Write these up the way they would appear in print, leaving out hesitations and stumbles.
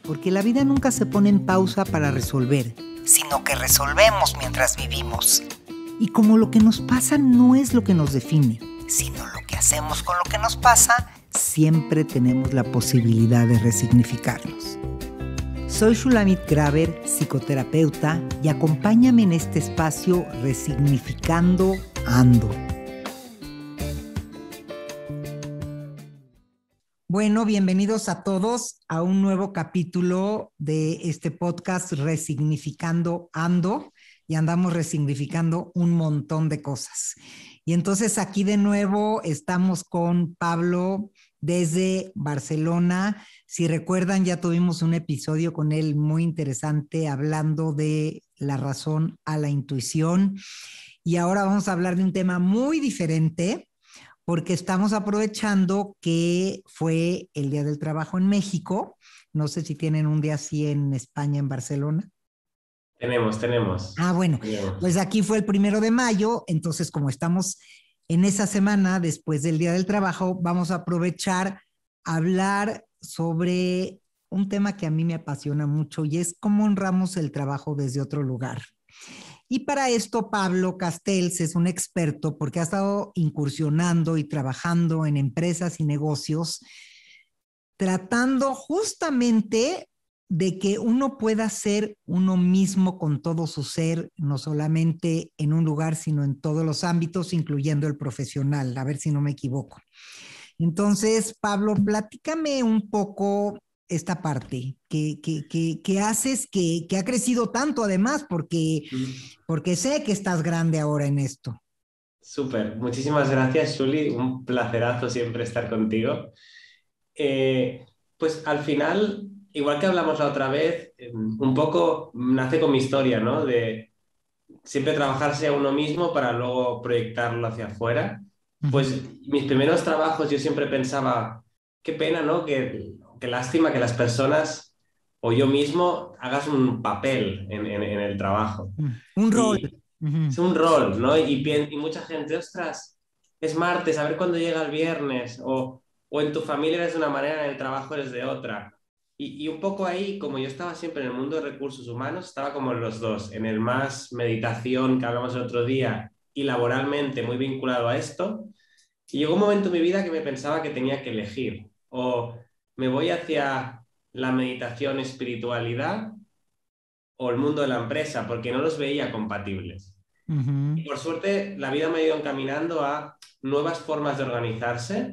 porque la vida nunca se pone en pausa para resolver, sino que resolvemos mientras vivimos. Y como lo que nos pasa no es lo que nos define, sino lo que hacemos con lo que nos pasa, siempre tenemos la posibilidad de resignificarnos. Soy Shulamit Graber, psicoterapeuta, y acompáñame en este espacio Resignificando Ando. Bueno, bienvenidos a todos a un nuevo capítulo de este podcast Resignificando Ando, y andamos resignificando un montón de cosas. Y entonces aquí de nuevo estamos con Pablo desde Barcelona. Si recuerdan, ya tuvimos un episodio con él muy interesante hablando de la razón a la intuición. Y ahora vamos a hablar de un tema muy diferente, porque estamos aprovechando que fue el Día del Trabajo en México. No sé si tienen un día así en España, en Barcelona. Tenemos. Bueno, pues aquí fue el 1 de mayo, entonces como estamos en esa semana después del Día del Trabajo, vamos a aprovechar a hablar sobre un tema que a mí me apasiona mucho y es cómo honramos el trabajo desde otro lugar. Y para esto Pablo Castells es un experto porque ha estado incursionando y trabajando en empresas y negocios, tratando justamente de que uno pueda ser uno mismo con todo su ser, no solamente en un lugar, sino en todos los ámbitos, incluyendo el profesional. A ver si no me equivoco. Entonces, Pablo, platícame un poco esta parte que haces, que ha crecido tanto además, porque sé que estás grande ahora en esto. Súper, muchísimas gracias, Shuli. Un placerazo siempre estar contigo. Pues al final, igual que hablamos la otra vez, un poco nace con mi historia, ¿no? De siempre trabajarse a uno mismo para luego proyectarlo hacia afuera. Pues mis primeros trabajos yo siempre pensaba, qué pena, ¿no? Qué lástima que las personas o yo mismo hagas un papel en el trabajo. Un rol. Y es un rol, ¿no? Y mucha gente, ostras, es martes, a ver cuándo llega el viernes, o en tu familia eres de una manera, en el trabajo eres de otra. Y un poco ahí, como yo estaba siempre en el mundo de recursos humanos, estaba como en los dos, en el más meditación que hablamos el otro día y laboralmente muy vinculado a esto. Y llegó un momento en mi vida que me pensaba que tenía que elegir, o me voy hacia la meditación, espiritualidad, o el mundo de la empresa, porque no los veía compatibles. Y por suerte, la vida me ha ido encaminando a nuevas formas de organizarse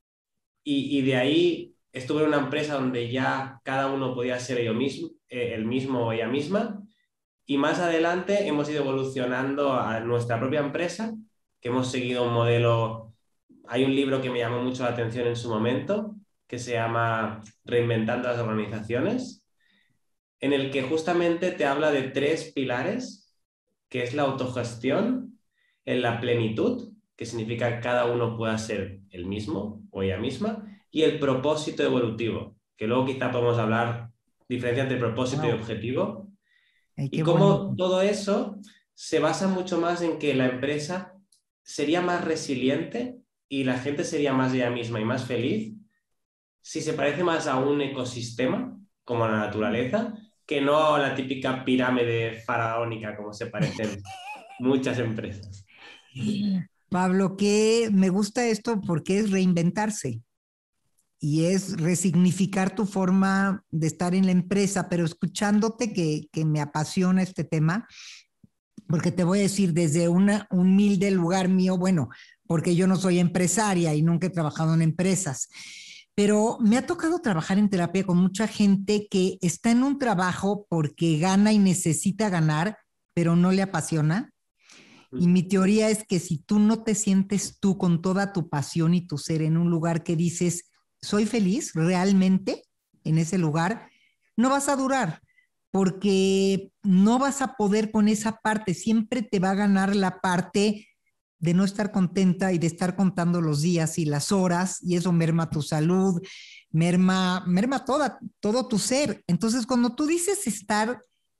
y de ahí estuve en una empresa donde ya cada uno podía ser ello mismo, el mismo o ella misma, y más adelante hemos ido evolucionando a nuestra propia empresa, que hemos seguido un modelo. Hay un libro que me llamó mucho la atención en su momento, que se llama Reinventando las organizaciones, en el que justamente te habla de 3 pilares, que es la autogestión, en la plenitud, que significa que cada uno pueda ser el mismo o ella misma, y el propósito evolutivo, que luego quizá podemos hablar diferencia entre propósito y objetivo, Ay, y qué bonito. cómo todo eso se basa mucho más en que la empresa sería más resiliente y la gente sería más ella misma y más feliz si se parece más a un ecosistema, como la naturaleza, que no a la típica pirámide faraónica, como se parecen muchas empresas. Pablo, que me gusta esto porque es reinventarse y es resignificar tu forma de estar en la empresa, pero escuchándote que me apasiona este tema, porque te voy a decir desde un humilde lugar mío, bueno, porque yo no soy empresaria y nunca he trabajado en empresas, pero me ha tocado trabajar en terapia con mucha gente que está en un trabajo porque gana y necesita ganar, pero no le apasiona. Y mi teoría es que si tú no te sientes tú con toda tu pasión y tu ser en un lugar que dices, soy feliz realmente en ese lugar, no vas a durar, porque no vas a poder con esa parte, siempre te va a ganar la parte de no estar contenta y de estar contando los días y las horas, y eso merma tu salud, merma todo tu ser. Entonces, cuando tú dices estar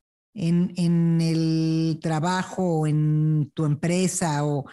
en el trabajo, en tu empresa o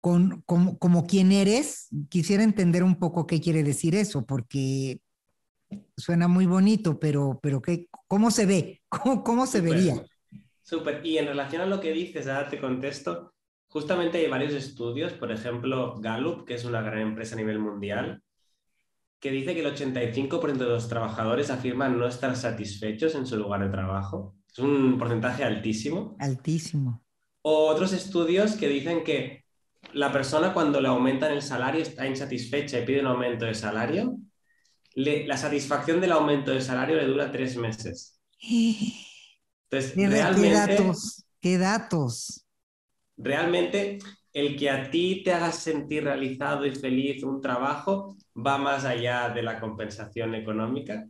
como quien eres, quisiera entender un poco qué quiere decir eso, porque Suena muy bonito, pero ¿cómo se ve? ¿Cómo se vería? Súper, súper. Y en relación a lo que dices, ahora te contesto, justamente hay varios estudios, por ejemplo, Gallup, que es una gran empresa a nivel mundial, que dice que el 85% de los trabajadores afirman no estar satisfechos en su lugar de trabajo. Es un porcentaje altísimo. Altísimo. O otros estudios que dicen que la persona cuando le aumentan el salario está insatisfecha y pide un aumento de salario, la satisfacción del aumento de salario le dura 3 meses. Entonces, ¿Qué datos? ¿Qué datos? realmente el que a ti te haga sentir realizado y feliz un trabajo va más allá de la compensación económica.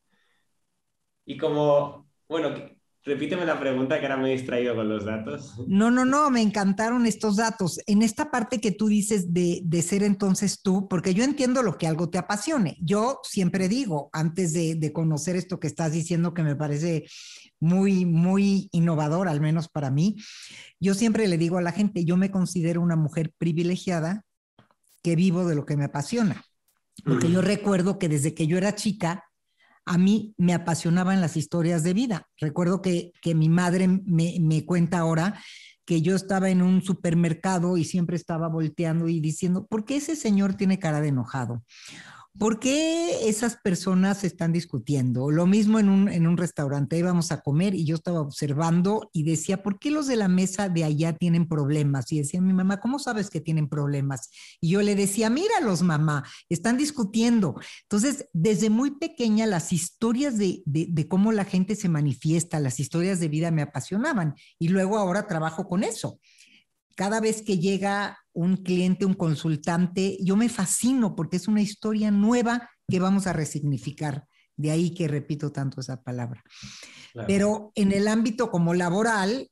Y como, bueno, repíteme la pregunta que ahora me he distraído con los datos. No, no, no, me encantaron estos datos. En esta parte que tú dices de ser entonces tú, porque yo entiendo lo que algo te apasione. Yo siempre digo, antes de conocer esto que estás diciendo, que me parece muy, muy innovador, al menos para mí, yo siempre le digo a la gente, yo me considero una mujer privilegiada que vivo de lo que me apasiona. Porque yo recuerdo que desde que yo era chica, a mí me apasionaban las historias de vida. Recuerdo que mi madre me cuenta ahora que yo estaba en un supermercado y siempre estaba volteando y diciendo, ¿por qué ese señor tiene cara de enojado? ¿Por qué esas personas están discutiendo? Lo mismo en un restaurante, íbamos a comer y yo estaba observando y decía, ¿por qué los de la mesa de allá tienen problemas? Y decía mi mamá, ¿cómo sabes que tienen problemas? Y yo le decía, míralos, mamá, están discutiendo. Entonces, desde muy pequeña, las historias de cómo la gente se manifiesta, las historias de vida me apasionaban. Y luego ahora trabajo con eso. Cada vez que llega un cliente, un consultante, yo me fascino porque es una historia nueva que vamos a resignificar. De ahí que repito tanto esa palabra. Claro. Pero en el ámbito como laboral,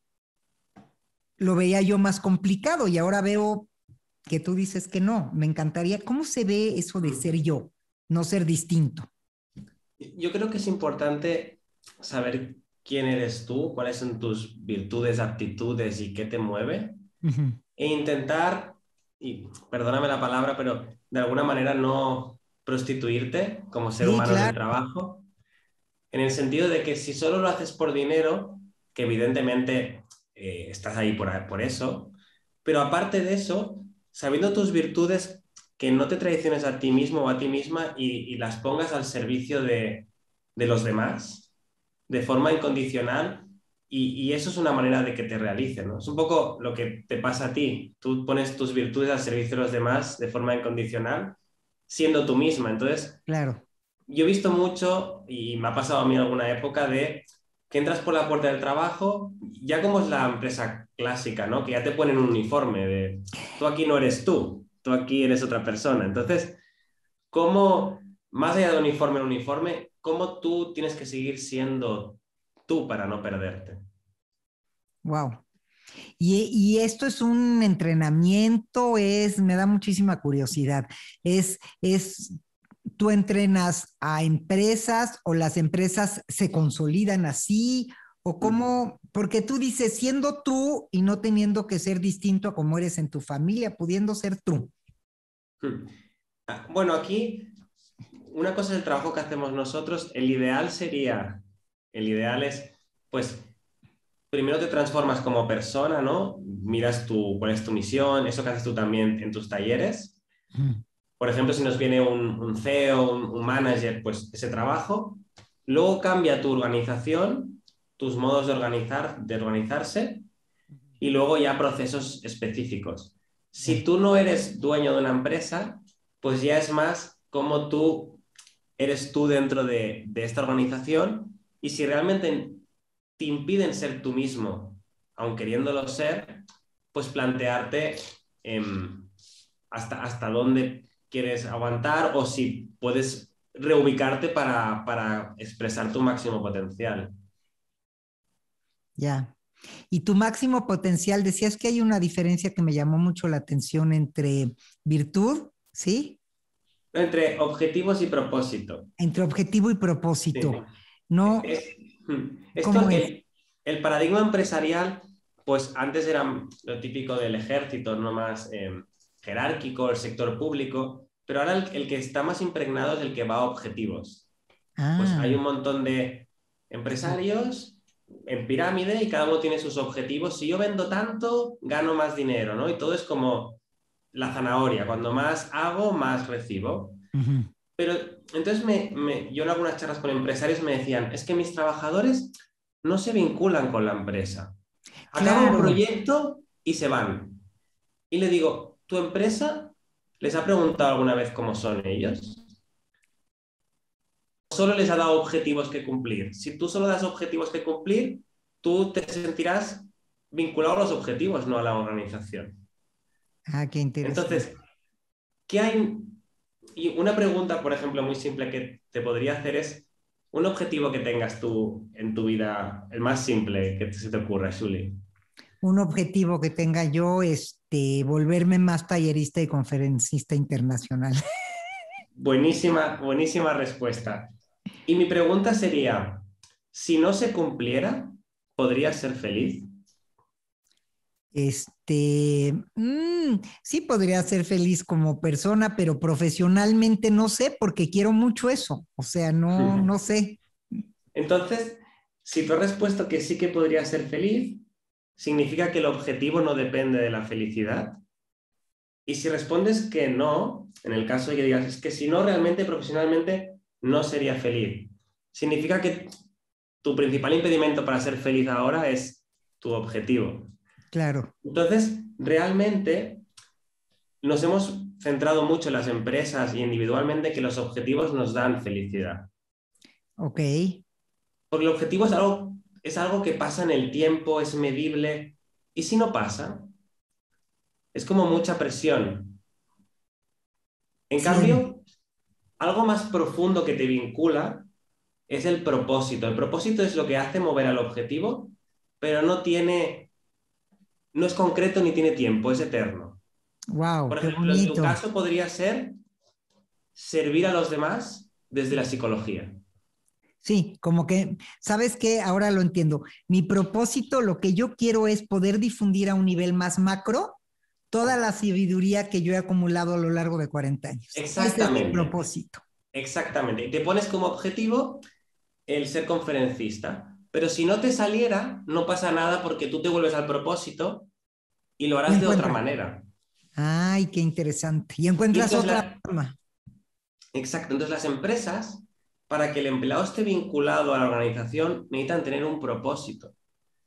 lo veía yo más complicado y ahora veo que tú dices que no. Me encantaría, ¿cómo se ve eso de ser yo, no ser distinto? Yo creo que es importante saber quién eres tú, cuáles son tus virtudes, aptitudes y qué te mueve, Uh -huh. e intentar, y perdóname la palabra, pero de alguna manera no prostituirte como ser Sí, humano en el claro. trabajo, en el sentido de que si solo lo haces por dinero, que evidentemente estás ahí por eso, pero aparte de eso, sabiendo tus virtudes, que no te traiciones a ti mismo o a ti misma y las pongas al servicio de los demás de forma incondicional y eso es una manera de que te realice, ¿no? Es un poco lo que te pasa a ti. Tú pones tus virtudes al servicio de los demás de forma incondicional, siendo tú misma. Entonces, Claro. yo he visto mucho, y me ha pasado a mí en alguna época, de que entras por la puerta del trabajo, ya como es la empresa clásica, ¿no? Que ya te ponen un uniforme de, tú aquí no eres tú aquí eres otra persona. Entonces, ¿cómo, más allá de uniforme en uniforme, cómo tú tienes que seguir siendo tú para no perderte? Wow. Y esto es un entrenamiento, me da muchísima curiosidad. Es, ¿tú entrenas a empresas o las empresas se consolidan así? ¿O Mm, cómo? Porque tú dices, siendo tú y no teniendo que ser distinto a como eres en tu familia, pudiendo ser tú. mm. Bueno, aquí una cosa es el trabajo que hacemos nosotros. El ideal es, pues, primero te transformas como persona, ¿no? Miras cuál es tu misión, eso que haces tú también en tus talleres. Mm. Por ejemplo, si nos viene un CEO, un manager, pues ese trabajo. Luego cambia tu organización, tus modos de organizarse y luego ya procesos específicos. Si Ya. tú no eres dueño de una empresa, pues ya es más como tú eres tú dentro de esta organización y si realmente te impiden ser tú mismo, aun queriéndolo ser, pues plantearte hasta dónde quieres aguantar o si puedes reubicarte para expresar tu máximo potencial. Ya. Y tu máximo potencial, decías que hay una diferencia que me llamó mucho la atención entre virtud, ¿sí? Entre objetivos y propósito. Entre objetivo y Sí. propósito. No, Es, esto, ¿cómo es? el paradigma empresarial, pues antes era lo típico del ejército, no más jerárquico, el sector público, pero ahora el que está más impregnado es el que va a objetivos. Pues hay Ah, un montón de empresarios en pirámide y cada uno tiene sus objetivos. Si yo vendo tanto, gano más dinero, ¿no? Y todo es como la zanahoria. Cuando más hago, más recibo. ujú, Pero entonces yo en algunas charlas con empresarios me decían, es que mis trabajadores no se vinculan con la empresa. Acaba un claro. proyecto y se van. Y le digo, ¿tu empresa les ha preguntado alguna vez cómo son ellos? Solo les ha dado objetivos que cumplir. Si tú solo das objetivos que cumplir, tú te sentirás vinculado a los objetivos, no a la organización. Ah, qué interesante. Entonces, ¿qué hay? Y una pregunta, por ejemplo, muy simple que te podría hacer es un objetivo que tengas tú en tu vida, el más simple que se te ocurra, Shuli. Un objetivo que tenga yo, volverme más tallerista y conferencista internacional. Buenísima, buenísima respuesta. Y mi pregunta sería, si no se cumpliera, ¿podrías ser feliz? Sí podría ser feliz como persona, pero profesionalmente no sé, porque quiero mucho eso. O sea, no, no sé. Entonces, si tú has respuesto que sí que podrías ser feliz, significa que el objetivo no depende de la felicidad. Y si respondes que no, en el caso de que digas, es que si no, realmente profesionalmente no sería feliz, significa que tu principal impedimento para ser feliz ahora es tu objetivo. Claro. Entonces, realmente nos hemos centrado mucho en las empresas y individualmente que los objetivos nos dan felicidad. Ok. Porque el objetivo es algo que pasa en el tiempo, es medible. ¿Y si no pasa? Es como mucha presión. En Sí. cambio, algo más profundo que te vincula es el propósito. El propósito es lo que hace mover al objetivo, pero no es concreto ni tiene tiempo, es eterno. Wow, Por qué ejemplo, en tu bonito. caso podría ser servir a los demás desde la psicología. Sí, como que, ¿sabes qué? Ahora lo entiendo. Mi propósito, lo que yo quiero es poder difundir a un nivel más macro toda la sabiduría que yo he acumulado a lo largo de 40 años. Ese es mi Exactamente, propósito. exactamente. Y te pones como objetivo el ser conferencista. Pero si no te saliera, no pasa nada porque tú te vuelves al propósito y lo Y harás de otra encuentras. manera. Ay, qué interesante. Y Y encuentras entonces, otra forma. exacto, entonces las empresas, para que el empleado esté vinculado a la organización, necesitan tener un propósito.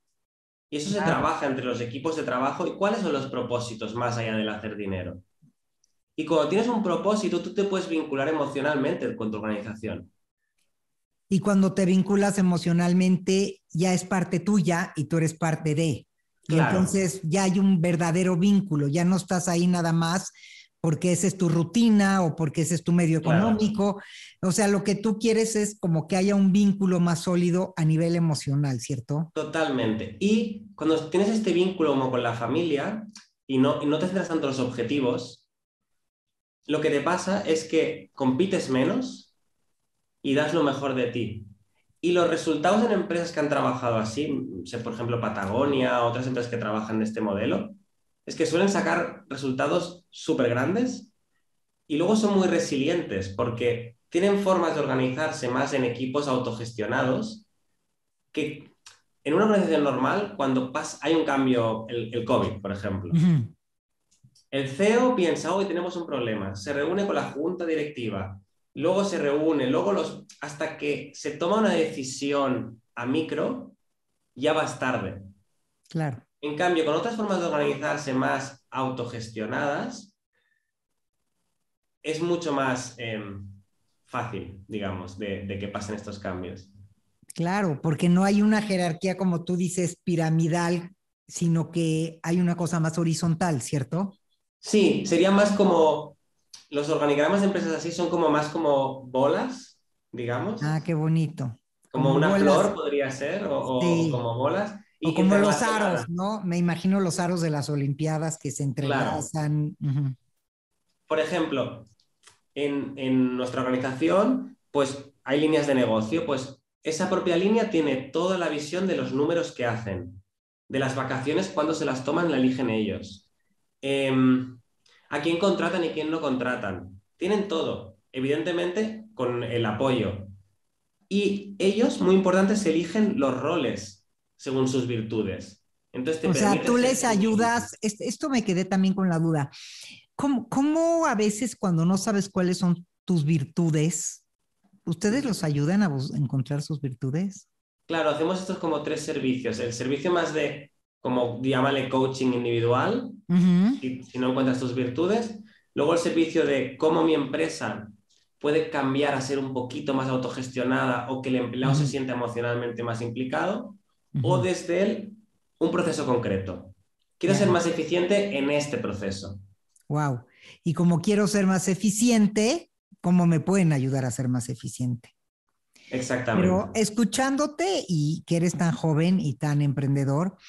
Y eso se Claro. trabaja entre los equipos de trabajo. ¿Y cuáles son los propósitos más allá del hacer dinero? Y cuando tienes un propósito, tú te puedes vincular emocionalmente con tu organización. Y cuando te vinculas emocionalmente, ya es parte tuya y tú eres parte de. Y Claro, entonces ya hay un verdadero vínculo, ya no estás ahí nada más porque esa es tu rutina o porque ese es tu medio claro, económico. O sea, lo que tú quieres es como que haya un vínculo más sólido a nivel emocional, ¿cierto? totalmente. Y cuando tienes este vínculo como con la familia y no te centras tanto en los objetivos, lo que te pasa es que compites menos y das lo mejor de ti. Y los resultados en empresas que han trabajado así, sé, por ejemplo, Patagonia, otras empresas que trabajan de este modelo, es que suelen sacar resultados súper grandes y luego son muy resilientes porque tienen formas de organizarse más en equipos autogestionados que en una organización normal, cuando hay un cambio, el COVID, por ejemplo, Ujú. el CEO piensa, hoy tenemos un problema, se reúne con la junta directiva, luego se reúne, hasta que se toma una decisión a micro, ya vas tarde. Claro. En cambio, con otras formas de organizarse más autogestionadas, es mucho más fácil, digamos, de que pasen estos cambios. Claro, porque no hay una jerarquía, como tú dices, piramidal, sino que hay una cosa más horizontal, ¿cierto? Sí, sería más como, los organigramas de empresas así son como más como bolas, digamos, Ah, qué bonito. como Como una bolas, flor podría ser, o sí. como bolas, O y como los aros, interrelacionadas. ¿no? Me imagino los aros de las Olimpiadas que se Claro. entrelazan. Ujú. Por ejemplo, en nuestra organización, pues hay líneas de negocio, pues esa propia línea tiene toda la visión de los números que hacen, de las vacaciones, cuando se las toman, la eligen ellos. A quién contratan y quién no contratan. Tienen todo, evidentemente con el apoyo. Y ellos, muy importante, se eligen los roles según sus virtudes. Entonces te O sea, permite tú ser les tú mismo. ayudas, esto me quedé también con la duda. ¿Cómo a veces cuando no sabes cuáles son tus virtudes, ustedes los ayudan a encontrar sus virtudes? Claro, hacemos estos como tres servicios. El servicio más de, como llámale coaching individual, Ujú, si no encuentras tus virtudes. Luego el servicio de cómo mi empresa puede cambiar a ser un poquito más autogestionada o que el empleado se ujú, sienta emocionalmente más implicado. O ujú. desde él, un proceso concreto. Quiero ser Ya, más eficiente en este proceso. wow. Y como quiero ser más eficiente, ¿cómo me pueden ayudar a ser más eficiente? Exactamente. Pero escuchándote y que eres tan joven y tan emprendedor,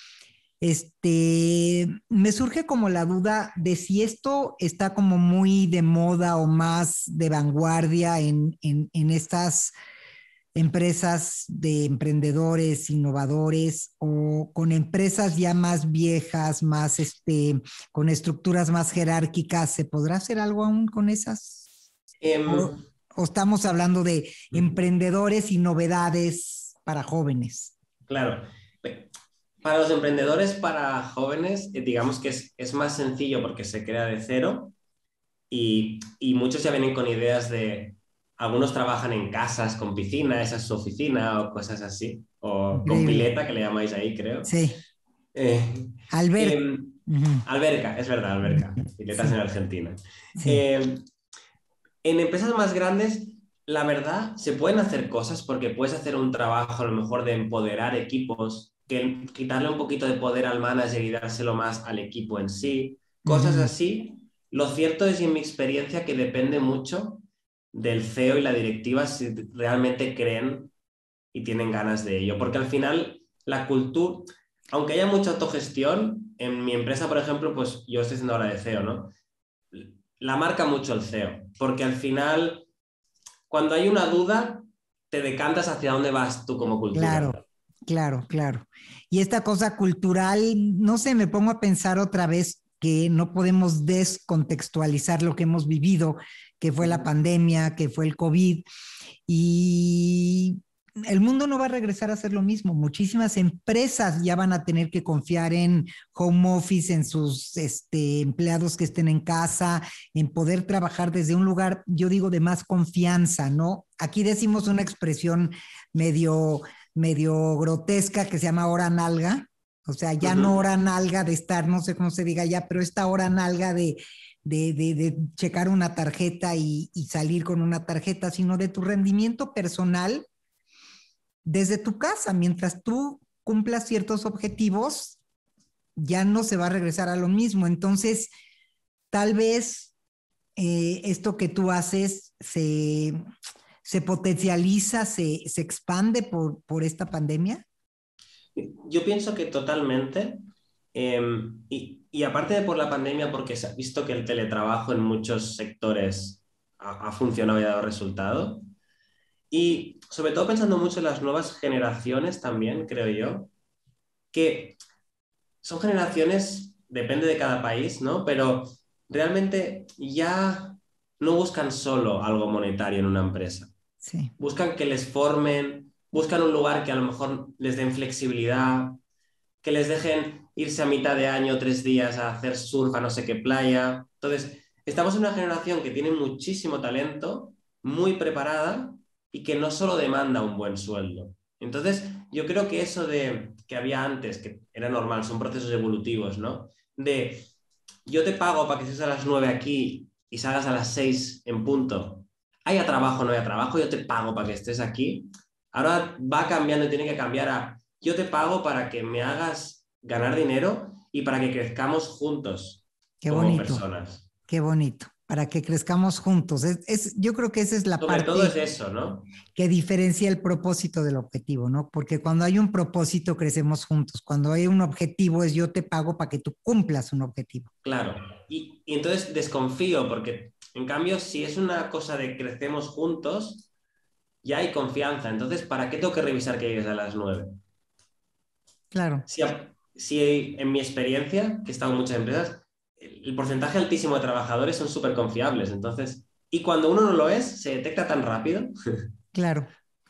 me surge como la duda de si esto está como muy de moda o más de vanguardia en estas empresas de emprendedores, innovadores o con empresas ya más viejas, más con estructuras más jerárquicas. ¿Se podrá hacer algo aún con esas? ¿O, Em, o estamos hablando de emprendedores y novedades para jóvenes? claro. Para los emprendedores, para jóvenes, digamos que es más sencillo porque se crea de cero y muchos ya vienen con ideas de, algunos trabajan en casas con piscina, esa es su oficina o cosas así, o con Increíble. pileta, que le llamáis ahí, creo. Sí. Eh, Albert. em, Ujú. alberca, es verdad, alberca, piletas en Sí, Argentina. sí. Em, en empresas más grandes, la verdad, se pueden hacer cosas porque puedes hacer un trabajo a lo mejor de empoderar equipos, que quitarle un poquito de poder al manager y dárselo más al equipo en sí, cosas Ujú. así. Lo cierto es, y en mi experiencia, que depende mucho del CEO y la directiva si realmente creen y tienen ganas de ello, porque al final la cultura, aunque haya mucha autogestión, en mi empresa, por ejemplo, pues yo estoy siendo ahora de CEO, ¿no? La marca mucho el CEO, porque al final cuando hay una duda, te decantas hacia dónde vas tú como cultura. Claro, claro, claro. Y esta cosa cultural, no sé, me pongo a pensar otra vez que no podemos descontextualizar lo que hemos vivido, que fue la pandemia, que fue el COVID, y el mundo no va a regresar a ser lo mismo. Muchísimas empresas ya van a tener que confiar en home office, en sus empleados que estén en casa, en poder trabajar desde un lugar, yo digo, de más confianza, ¿no? Aquí decimos una expresión medio, medio grotesca que se llama hora nalga. O sea, ya no Ujú. hora nalga de estar, no sé cómo se diga ya, pero esta hora nalga de checar una tarjeta y salir con una tarjeta, sino de tu rendimiento personal desde tu casa. Mientras tú cumplas ciertos objetivos, ya no se va a regresar a lo mismo. Entonces, tal vez esto que tú haces se potencializa, se expande por esta pandemia. Yo pienso que totalmente, y aparte de por la pandemia, porque se ha visto que el teletrabajo en muchos sectores ha funcionado y ha dado resultado, y sobre todo pensando mucho en las nuevas generaciones también, creo yo, que son generaciones, depende de cada país, ¿no? Pero realmente ya no buscan solo algo monetario en una empresa. Sí, Buscan que les formen, buscan un lugar que a lo mejor les den flexibilidad, que les dejen irse a mitad de año, 3 días a hacer surf a no sé qué playa. Entonces, estamos en una generación que tiene muchísimo talento, muy preparada y que no solo demanda un buen sueldo. Entonces, yo creo que eso de que había antes, que era normal, son procesos evolutivos, ¿no? De yo te pago para que estés a las 9 aquí y salgas a las 6 en punto. Haya trabajo o no haya trabajo, yo te pago para que estés aquí. Ahora va cambiando y tiene que cambiar a yo te pago para que me hagas ganar dinero y para que crezcamos juntos qué como bonito, personas. qué bonito, para que crezcamos juntos. Yo creo que esa es la Sobre todo parte es eso, ¿no? que diferencia el propósito del objetivo, ¿no? Porque cuando hay un propósito, crecemos juntos. Cuando hay un objetivo, es yo te pago para que tú cumplas un objetivo. Claro. Y entonces desconfío porque, en cambio, si es una cosa de crecemos juntos, ya hay confianza. Entonces, ¿para qué tengo que revisar que llegues a las 9? Claro, Si en mi experiencia, que he estado en muchas empresas, el porcentaje altísimo de trabajadores son súper confiables. Entonces, y cuando uno no lo es, se detecta tan rápido. claro.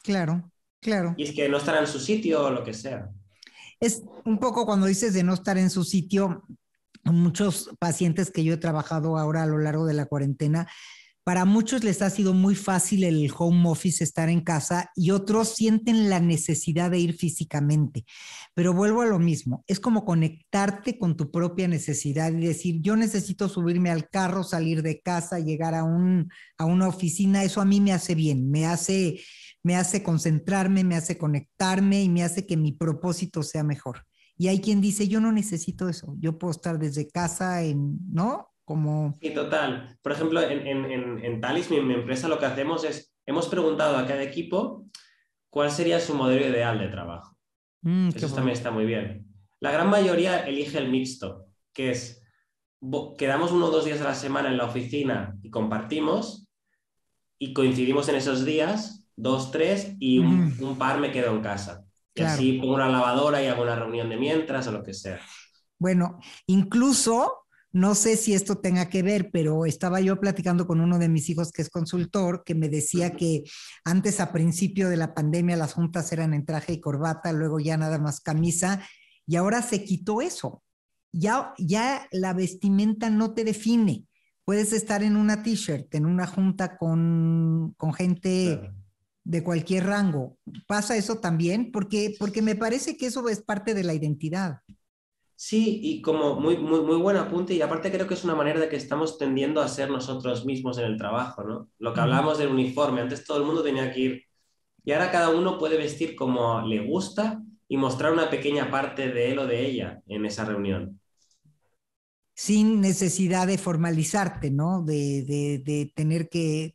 claro, claro. Y es que no estará en su sitio o lo que sea. Es un poco cuando dices de no estar en su sitio, muchos pacientes que yo he trabajado ahora a lo largo de la cuarentena, para muchos les ha sido muy fácil el home office, estar en casa, y otros sienten la necesidad de ir físicamente. Pero vuelvo a lo mismo, es como conectarte con tu propia necesidad y decir, yo necesito subirme al carro, salir de casa, llegar a una oficina, eso a mí me hace bien, me hace concentrarme, me hace conectarme y me hace que mi propósito sea mejor. Y hay quien dice, yo no necesito eso, yo puedo estar desde casa, ¿no? Como... Sí, total. Por ejemplo, en Talis, mi empresa, lo que hacemos es, hemos preguntado a cada equipo cuál sería su modelo ideal de trabajo. qué Eso también bueno. está muy bien. La gran mayoría elige el mixto, que es, quedamos 1 o 2 días a la semana en la oficina y compartimos, y coincidimos en esos días, 2, 3, y un par me quedo en casa. Y Claro. así pongo una lavadora y hago una reunión de mientras o lo que sea. Bueno, incluso, no sé si esto tenga que ver, pero estaba yo platicando con uno de mis hijos que es consultor, que me decía que antes, a principio de la pandemia, las juntas eran en traje y corbata, luego ya nada más camisa, y ahora se quitó eso. Ya la vestimenta no te define. Puedes estar en una t-shirt, en una junta con gente Claro. de cualquier rango. ¿Pasa eso también? Porque me parece que eso es parte de la identidad. Sí, y como muy buen apunte, y aparte creo que es una manera de que estamos tendiendo a ser nosotros mismos en el trabajo, ¿no? Lo que Ujú. hablamos del uniforme, antes todo el mundo tenía que ir, y ahora cada uno puede vestir como le gusta y mostrar una pequeña parte de él o de ella en esa reunión. Sin necesidad de formalizarte, ¿no? De tener que,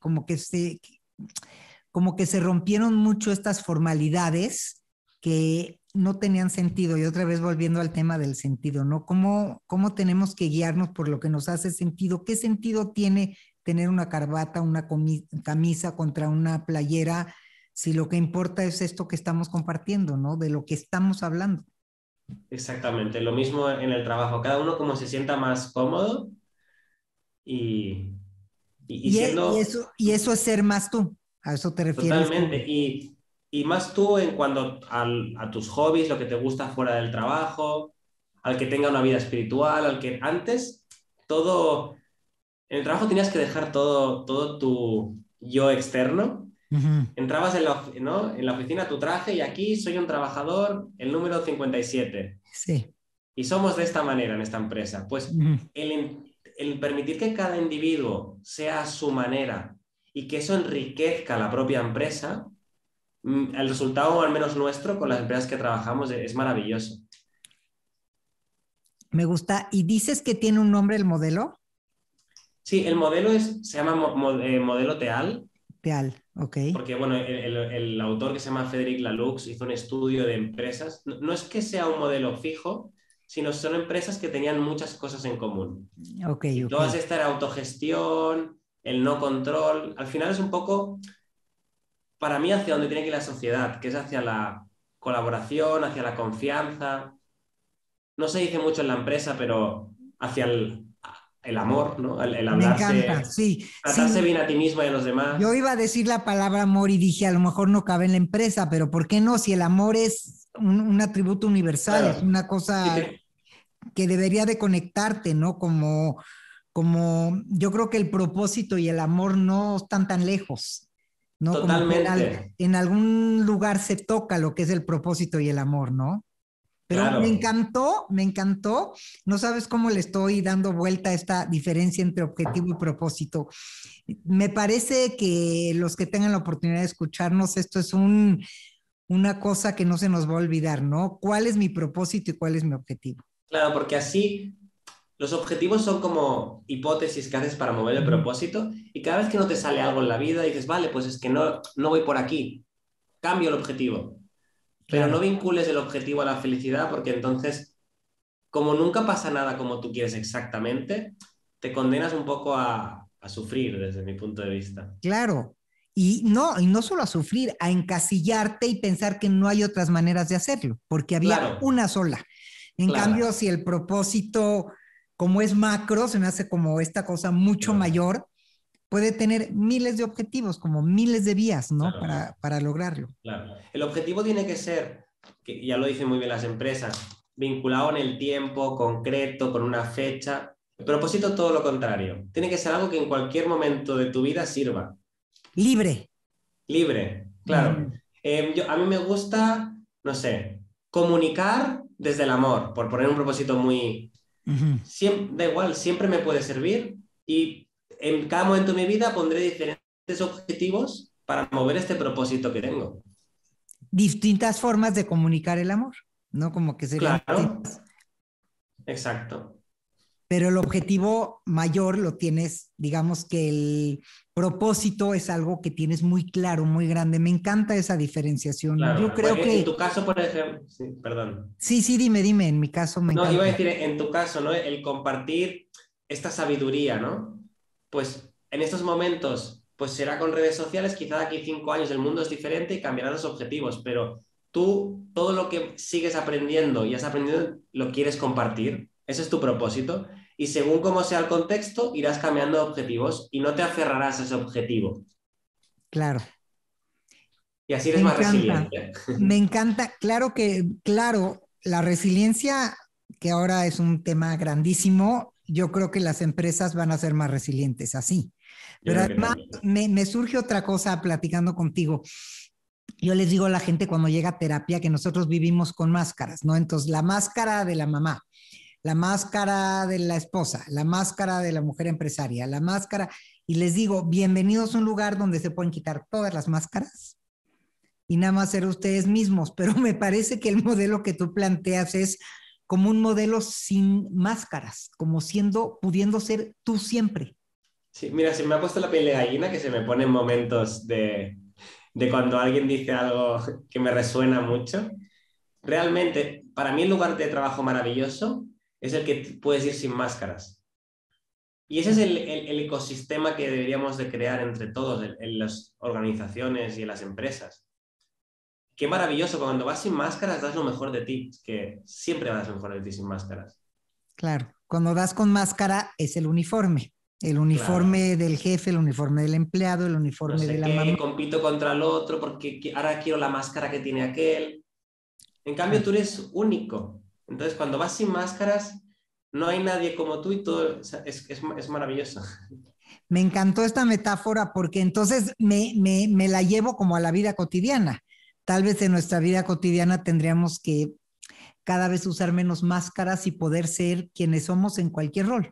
como que se rompieron mucho estas formalidades que no tenían sentido. Y otra vez volviendo al tema del sentido, ¿no? ¿Cómo tenemos que guiarnos por lo que nos hace sentido? ¿Qué sentido tiene tener una corbata, una camisa contra una playera, si lo que importa es esto que estamos compartiendo, ¿no? De lo que estamos hablando. Exactamente, lo mismo en el trabajo, cada uno como se sienta más cómodo y, y siendo Y eso es ser más tú. ¿A eso te refieres totalmente, tú? y más tú en cuanto a tus hobbies, lo que te gusta fuera del trabajo, al que tenga una vida espiritual, al que antes todo, en el trabajo tenías que dejar todo tu yo externo. Ujú. Entrabas en ¿no? en la oficina, tu traje, y aquí soy un trabajador, el número 57. Sí. Y somos de esta manera en esta empresa. Pues Ujú. el permitir que cada individuo sea a su manera y que eso enriquezca la propia empresa, el resultado, al menos nuestro, con las empresas que trabajamos, es maravilloso. Me gusta. ¿Y dices que tiene un nombre el modelo? Sí, el modelo se llama modelo TEAL, Real, ok. porque bueno, el autor, que se llama Frederic Laloux, hizo un estudio de empresas. No, no es que sea un modelo fijo, sino son empresas que tenían muchas cosas en común. Ok, Y ok. todas estas, la autogestión, el no control, al final es un poco, para mí, hacia donde tiene que ir la sociedad, que es hacia la colaboración, hacia la confianza. No se dice mucho en la empresa, pero hacia el amor, ¿no? El Me encanta, hablarse, sí, tratarse sí. bien a ti mismo y a los Yo demás. iba a decir la palabra amor y dije, a lo mejor no cabe en la empresa, pero ¿por qué no? Si el amor es un atributo universal, es Claro. una Sí, cosa que debería de conectarte, ¿no? Como yo creo que el propósito y el amor no están tan lejos, ¿no? Como que totalmente. en algún lugar se toca lo que es el propósito y el amor, ¿no? Pero me Claro. encantó, me encantó. No sabes cómo le estoy dando vuelta a esta diferencia entre objetivo y propósito. Me parece que los que tengan la oportunidad de escucharnos, esto es una cosa que no se nos va a olvidar, ¿no? ¿Cuál es mi propósito y cuál es mi objetivo? Claro, porque así los objetivos son como hipótesis que haces para mover el Ujú. propósito, y cada vez que no te sale algo en la vida dices, vale, pues es que no voy por aquí, cambio el objetivo. Pero no Claro, vincules el objetivo a la felicidad, porque entonces, como nunca pasa nada como tú quieres exactamente, te condenas un poco a sufrir desde mi punto de vista. claro. Y no solo a sufrir, a encasillarte y pensar que no hay otras maneras de hacerlo, porque había Claro, una sola. En cambio, claro, si el propósito, como es macro, se me hace como esta cosa mucho claro. mayor, puede tener miles de objetivos, como miles de vías, ¿no? Claro. Para lograrlo. Claro. El objetivo tiene que ser, que ya lo dicen muy bien las empresas, vinculado en el tiempo, concreto, con una fecha. El propósito todo lo contrario. Tiene que ser algo que en cualquier momento de tu vida sirva. Libre. Libre, claro. Ujú, A mí me gusta, no sé, comunicar desde el amor, por poner un propósito muy... ujú. Da igual, siempre me puede servir y en cada momento de mi vida pondré diferentes objetivos para mover este propósito que tengo. Distintas formas de comunicar el amor, ¿no? Como que serían Claro, distintas, exacto. pero el objetivo mayor lo tienes, digamos que el propósito es algo que tienes muy claro, muy grande. Me encanta esa diferenciación. Yo Claro. creo En que, tu caso, por ejemplo, sí, perdón. sí, dime, en mi caso me No, iba a encanta. decir, en tu caso, ¿no? El compartir esta sabiduría, ¿no? Pues en estos momentos, pues será con redes sociales, quizá de aquí 5 años el mundo es diferente y cambiarán los objetivos, pero tú todo lo que sigues aprendiendo y has aprendido lo quieres compartir, ese es tu propósito, y según cómo sea el contexto, irás cambiando objetivos y no te aferrarás a ese objetivo. Claro, Y así me eres más encanta, resiliente. me encanta. Claro, la resiliencia, que ahora es un tema grandísimo, yo creo que las empresas van a ser más resilientes así. Yo Pero creo que además también. me surge otra cosa platicando contigo. Yo les digo a la gente cuando llega a terapia que nosotros vivimos con máscaras, ¿no? Entonces, la máscara de la mamá, la máscara de la esposa, la máscara de la mujer empresaria, la máscara, y les digo, bienvenidos a un lugar donde se pueden quitar todas las máscaras y nada más ser ustedes mismos, pero me parece que el modelo que tú planteas es como un modelo sin máscaras, como siendo, pudiendo ser tú siempre. Sí, mira, se me ha puesto la piel de gallina que se me pone en momentos de cuando alguien dice algo que me resuena mucho. Realmente, para mí el lugar de trabajo maravilloso es el que puedes ir sin máscaras. Y ese es el ecosistema que deberíamos de crear entre todos, en las organizaciones y en las empresas. Qué maravilloso, cuando vas sin máscaras das lo mejor de ti, que siempre das lo mejor de ti sin máscaras. Claro, cuando das con máscara es el Claro. uniforme del jefe, el uniforme del empleado, el No uniforme de sé la mamá. qué, compito contra el otro porque ahora quiero la máscara que tiene aquel. En cambio, Claro. tú eres único. Entonces, cuando vas sin máscaras, no hay nadie como tú y todo o sea, es maravilloso. Me encantó esta metáfora porque entonces me la llevo como a la vida cotidiana. Tal vez en nuestra vida cotidiana tendríamos que cada vez usar menos máscaras y poder ser quienes somos en cualquier rol.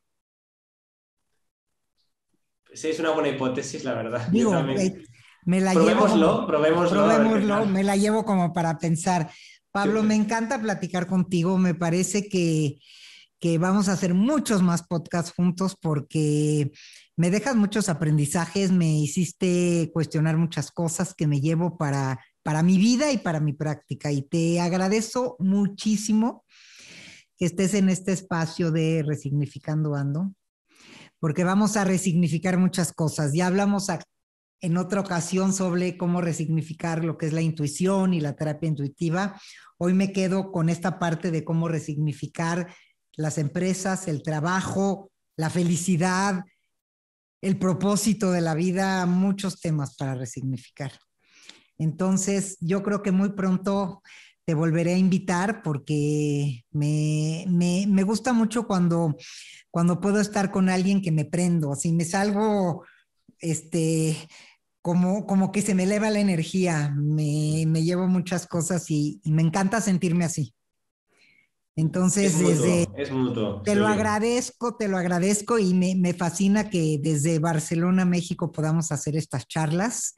Sí, es una buena hipótesis, la verdad. Yo Digo, también. me la llevo como, Probémoslo, a ver qué probémoslo, tal. me la llevo como para pensar. Pablo, me encanta platicar contigo, me parece que vamos a hacer muchos más podcasts juntos porque me dejas muchos aprendizajes, me hiciste cuestionar muchas cosas que me llevo para mi vida y para mi práctica. Y te agradezco muchísimo que estés en este espacio de Resignificando Ando, porque vamos a resignificar muchas cosas. Ya hablamos en otra ocasión sobre cómo resignificar lo que es la intuición y la terapia intuitiva. Hoy me quedo con esta parte de cómo resignificar las empresas, el trabajo, la felicidad, el propósito de la vida, muchos temas para resignificar. Entonces, yo creo que muy pronto te volveré a invitar porque me gusta mucho cuando puedo estar con alguien que me prendo, así me salgo, este, como que se me eleva la energía, me llevo muchas cosas y me encanta sentirme así. Entonces, desde, Es mutuo, sí. te lo agradezco y me fascina que desde Barcelona, México, podamos hacer estas charlas.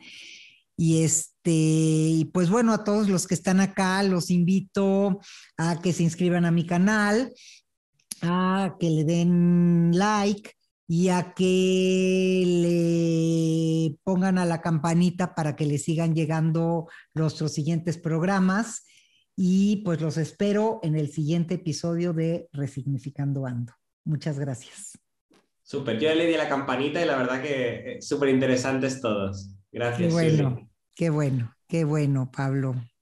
Y pues bueno, a todos los que están acá, los invito a que se inscriban a mi canal, a que le den like y a que le pongan a la campanita para que le sigan llegando nuestros siguientes programas. Y pues los espero en el siguiente episodio de Resignificando Ando. Muchas gracias. Súper. Yo ya le di a la campanita y la verdad que súper interesantes todos. Qué Gracias, bueno, Shirley. qué bueno, Pablo.